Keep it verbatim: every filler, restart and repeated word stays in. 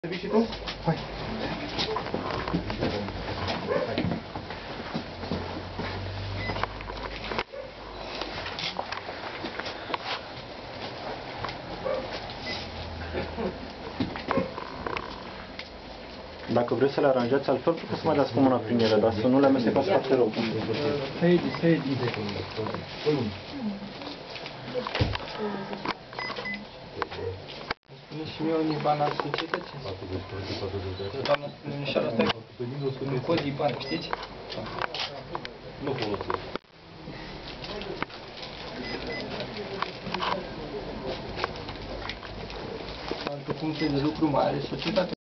Vii și tu? Hai. Dacă vreți să le aranjați altfel, puteți să mai dați cu mâna prin ele, dar să nu le amestecați foarte rău. Sedi, sedi. Spune și mie un IBAN al societății. Doamna, spune nișoara asta un cod IBAN, știți? Nu folosesc. Alte puncte de lucru mai are societatea.